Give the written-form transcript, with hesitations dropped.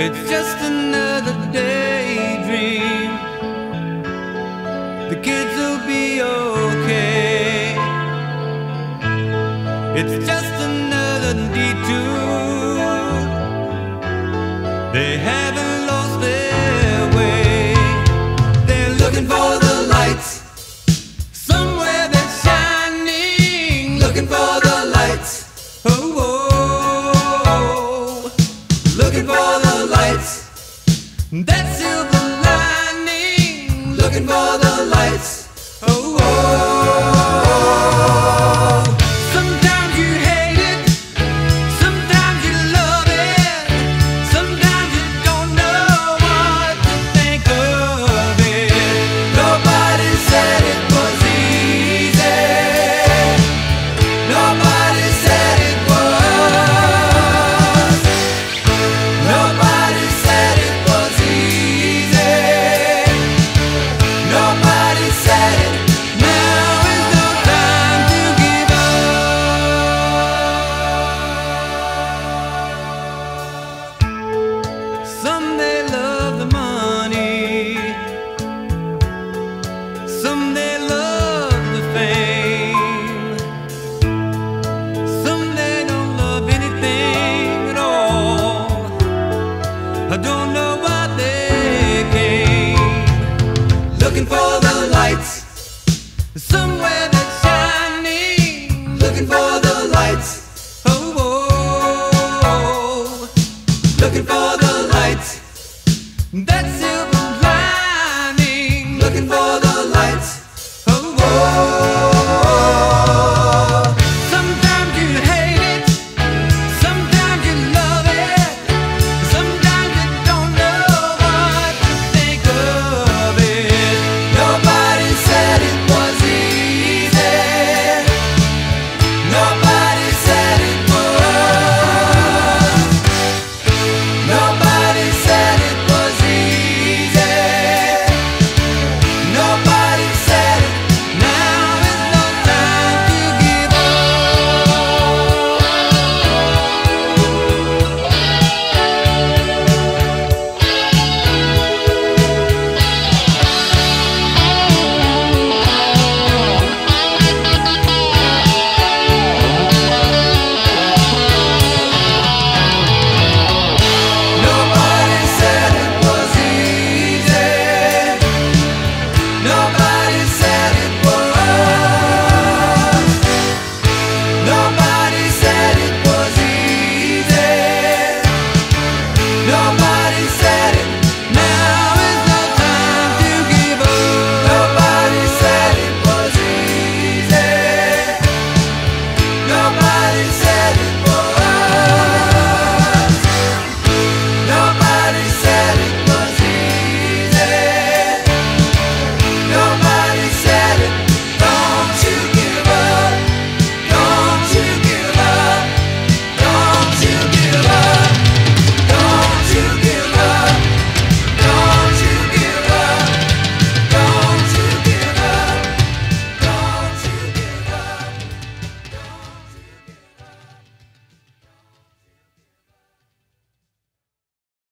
It's just another daydream. The kids will be okay. It's just another detour. They haven't lost their way. They're looking for the lights. Somewhere they're shining. Looking for the lights. Oh, oh. Looking for the lights. That silver lining. Looking for the lights. Oh, oh. Sometimes you hate it. Sometimes you love it. Sometimes you don't know what to think of it. Nobody said it was easy. Nobody said it was. Nobody said it was easy. Nobody said it. Now is no time to give up. Some they love the money. Some they love the fame. Some they don't love anything at all. I don't know why they came. Looking for the lights. Somewhere that's shining. Looking for the lights. Oh, oh, oh. Looking for the lights. That's it.